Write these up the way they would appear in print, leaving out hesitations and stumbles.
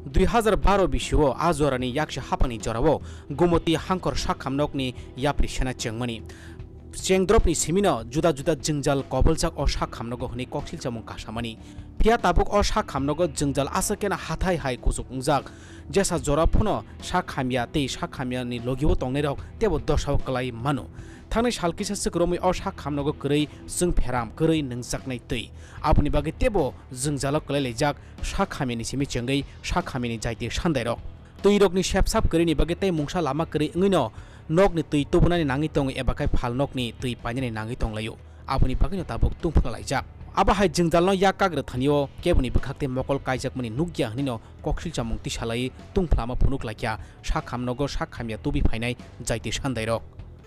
2012 बिसुओ आजरानि याक्ष हापानि जरावो गुमति हांकर साखामनकनि याप्रि सेना चेंगमनि चेंद्रपनि सिमिनो जुदा जुदा जंजाल कबलजाक अ साखामनगो हनि कक्सिल जामुं कासामनि फिया ताबुक अ साखामनगो जंजाल आसकेना हाथाय हाय कुसुकंजाक जेसा जरा फुनो साखामिया ते साखामियानि लगियो तंनेरक तेबो दशाव कलाई मानु थांनाय सालकिसा सक्रमै अ साखामनगो करै जों फेराम करै नंजाकनाय तै आबुनि बागै तेबो जंजालक कलायलायजाक साखामिनि सिमि चेंगै साखामिनि जायते सान्दायरक तैरकनि सेपसाप करिनि बागै तै मुंसा लामा करै ओङैनो नकनि तै तबुनानि नाङि तङ एबाखाय फालनकनि तै पाइनानि नाङि तंलायो आबुनि बागैनो ताबुक तुंफलायजाक आबाहाय जंजालनो याकाग्र थानियो केबुनि बखाते मकल कायजाकमनि नुग्या हनिनो कक्सिल जामुं तिसालाय तुंफ्लामा फुनुक लायख्या साखामनगो साखामिया तुबि फायनाय जायते सान्दायरक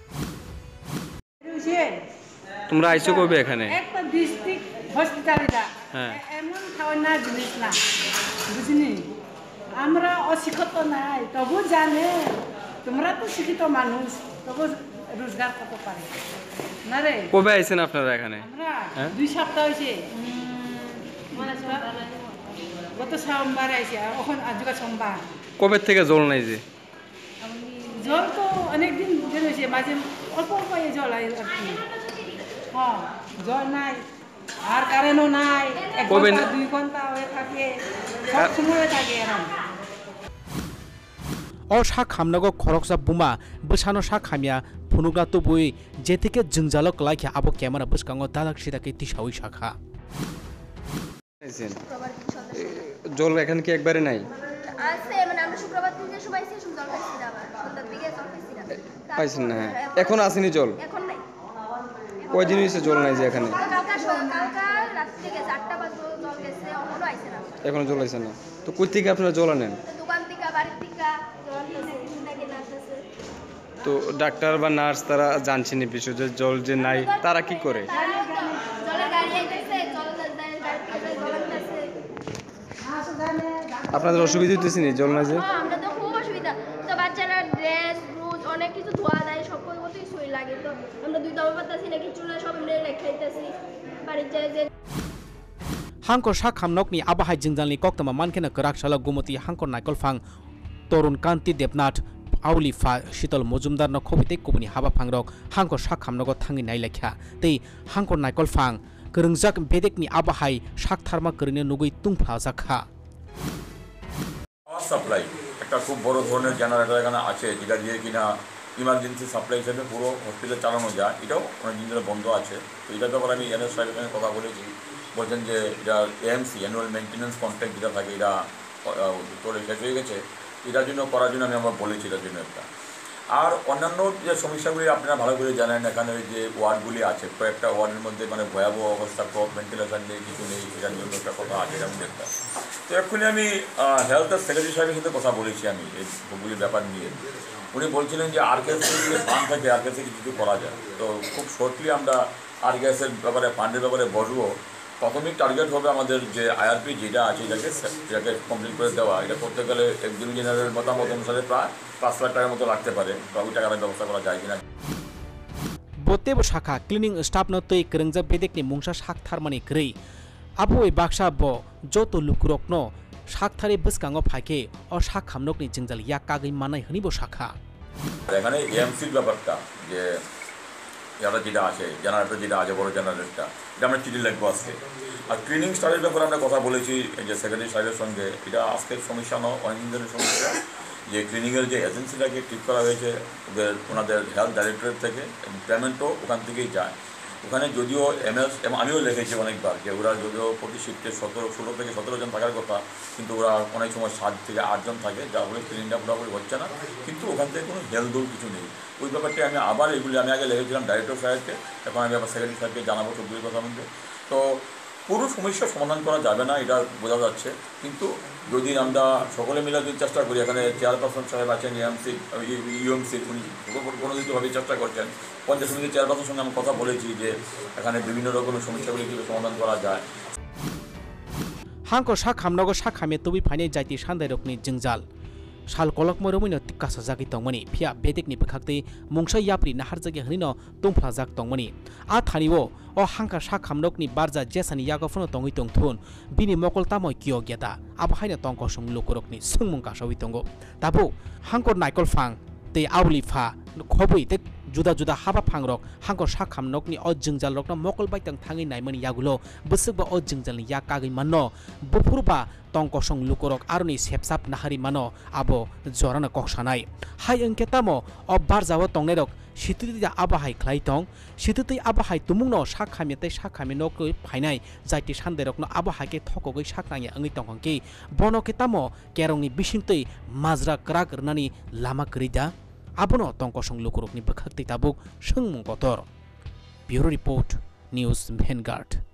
তোমরা আইছো কবে এখানে একটা ডিস্ট্রিক্ট হসপিটালিটা এমন খাওয়া না জিনিস না বুঝনি আমরা অশিক্ষিত নাই তবু জানে তোমরা তো শিক্ষিত মানুষ তবু রোজগার করতে পারে না রে কবে আইছেন আপনারা এখানে আমরা 2 সপ্তাহ হয়েছে গত সোমবার আইছে এখন আজকে সোমবার কবে থেকে জল নাই যে জল তো অনেকদিন ধরে হয়েছে মাঝে অল্প অল্প জল আর কি হ্যাঁ জল নাই আর কারেন্টও নাই 1 ঘন্টা 2 ঘন্টা হয়ে থাকে সব সময় থাকে এরকম अ साखामनगो खरकसा बुमा बसानो साखामिया फुनुग्रा तुबुई जेतिके जंजालक लायख्या आबो क्यामेरा बसकांगो दालाक सिदाके तिसावि शाखा জল এখানে কি একবারে নাই আছে মানে আমরা শুক্রবার দিন যে সবাই এসে জল খাইছি আবার সন্ধ্যার দিকে জল খাইছি না পাইছেন না এখন আসেনি জল এখন নাই কয় দিন হইছে জল নাই যে এখানে কালকা রাত থেকে 4টা বাজে জল গেছে এখনো আইছে না এখনো জল আইছে না তো কই থেকে আপনারা জল আনেন দোকান থেকে বাড়ি থেকে জল আনতেছে চিন্তাকে নাচতেছে তো ডাক্তার বা নার্স তারা জানছেন এই বিষয়ে যে জল যে নাই তারা কি করে জলের গাড়ি আইতেছে জল গাড়ি থেকে জল আনতেছে আপনাদের অসুবিধা হইতেছে নি জল না যে আমরা তো খুব অসুবিধা তো বাচ্চারা ড্রেস রুজ অনেক কিছু ধোয়া দেয় সব কিছুই সই লাগে তো আমরা দুই দাম পাতাছি নাকি চুলা সব এমনি রেখাইতেছি বাড়ি যায় যে हांकर साखामनकनि आबाहाय जंजालनि कक्तमा मानखेना कराकशाला गुमति हांकर नायकलफां तरुण कान्ति देबनाथ आवलिफा शीतल मजुमदार न खबिते कुबनि हाबा फांरक हांकर साखामनगो थांगि नायलाख्या तै हांकर नायकलफां करंजाक बेदेकनि आबाहाय साकथारमा करिनो नुगै तुंफ्लाजाखा সাপ্লাই একটা খুব বড় ধরনের জেনারেটর এখানে আছে যেটা দিয়ে কিনা ইমার্জেন্সি সাপ্লাই হিসেবে পুরো হসপিটাল চালানো যায় এটাও অনেক দিন ধরে বন্ধ আছে তো এটা ব্যাপারে আমি এনএস সাহেবের সঙ্গে কথা বলেছি বলছেন যে এটা এএমসি অ্যানুয়াল মেনটেন্যান্স কন্ট্রাক্ট যেটা থাকে এটা তোর শেষ হয়ে গেছে এটার জন্য করার জন্য আমি আমার বলেছি এটার জন্য একটা আর অন্যান্য যে সমস্যাগুলি আপনারা ভালো করে জানেন এখানে যে ওয়ার্ডগুলি আছে কয়েকটা ওয়ার্ডের মধ্যে মানে ভয়াবহ অবস্থা ক্রপ ভেন্টিলেশন নেই কিছু নেই এটার জন্য একটা কথা আছে এরকম একটা তো এক্ষুনি আমি হেলথ সেক্রেটারি সাহেবের সাথে কথা বলেছি আমি এই সবগুলির ব্যাপার নিয়ে উনি বলছিলেন যে আরকেএসের যে ফান্ড থাকে আরকেএসে কিছু করা যায় তো খুব শর্টলি আমরা আরকেএসের ব্যাপারে ফান্ডের ব্যাপারে বসবো প্রাথমিক টার্গেট হবে আমাদের যে আইআরপি যেটা আছে এটাকে কমপ্লিট করে দেওয়া এটা করতে গেলে একজন জেনারেল মতামত অনুসারে প্রায় 5 লাখ টাকার মতো লাগতে পারে তো ওই টাকার ব্যবস্থা করা যায় কিনা बोतेब शाखा क्लिनिंग स्टाफ न तै करंजा बेदेकनि मुंसा साकथारमानि ग्रै आबोय बाक्सा ब जतो लुकुरकनो साकथारे बसकांगो फाइके अ साखामनकनि जंजाल याकागै मानाय हनिबो शाखा এখানে এএমসির ব্যাপারটা যে যারা যেটা আছে জেনারেটর যেটা আছে বড় জেনারেটরটা এটা আমরা চিঠি লিখবো আজকে আর ক্লিনিং স্টাফের ব্যাপারে আমরা কথা বলেছি যে সেক্রেটারি সাহেবের সঙ্গে এটা আজকের সমস্যা নয় অনেকদিন ধরে সমস্যা যে ক্লিনিকের যে এজেন্সিটাকে ঠিক করা হয়েছে ওনাদের হেলথ ডাইরেক্টরেট থেকে এবং পেমেন্টও ওখান থেকেই যায় ওখানে যদিও এমএস এবং আমিও লিখেছি অনেকবার যে ওরা যদিও প্রতি শিফটে 16 থেকে 17 জন থাকার কথা কিন্তু ওরা অনেক সময় 7 থেকে 8 জন থাকে যা বলে ক্লিনিংটা পুরোপুরি হচ্ছে না কিন্তু ওখান থেকে কোনো হেলদোল কিছু নেই ওই ব্যাপারটা আমি আবার এগুলি আমি আগে লিখেছিলাম ডাইরেক্টর সাহেবকে এখন আমি আবার সেক্রেটারি সাহেবকে জানাবো সবগুলির কথা মধ্যে তো পুরো সমস্যার সমাধান করা যাবে না এটা বোঝা যাচ্ছে কিন্তু যদি আমরা সকলে মিলে যদি চেষ্টা করি এখানে চেয়ারপারসন সাহেব আছেন ইউএমসি উনি কোনোদিনভাবে চেষ্টা করছেন পঞ্চায়েত সমিতির চেয়ারপারসনের সঙ্গে আমি কথা বলেছি যে এখানে বিভিন্ন রকমের সমস্যাগুলি কীভাবে সমাধান করা যায় हांकर साखामनगो साखामे तुबि फाइनाय जायति सान्दायरकनि जंजाल साल कलक मरमैनो तिक्कासा जागि तंगमनि फिया बेदेखनि बखाक्ति मुंसा याप्रि नाहार जागि हनिनो तुंफ्ला जाग तंगमनि आ थानिओ o hangka sakhamnokni barja jesani yagofono tongui tongthun bini mokoltamo kio gyata abhaina tongko sung lukurokni sungmung kasawi tongo tabu hangkor naikol phang te awli pha khobui te juda juda haba phangrok hangkor sakhamnokni o jingjal rokna mokol baitang thangi naimani yagulo busukba o jingjalni yakagi manno bufurba tongko sung lukurok aroni sepsap nahari mano abo jorana koksanai hai engketamo o barjawo tongnerok situti abahai khlaitong situti abahai tumungno sakhamete sakhaminokoi phainai jaiti sanderokno abahai ke thokogoi saknangi angi tongkongki bonoke tamo kerongni bisingtui majra krak rnani lama krida abono tongkosong lukurokni bakhakti tabuk sungmung kotor Bureau Report News Vanguard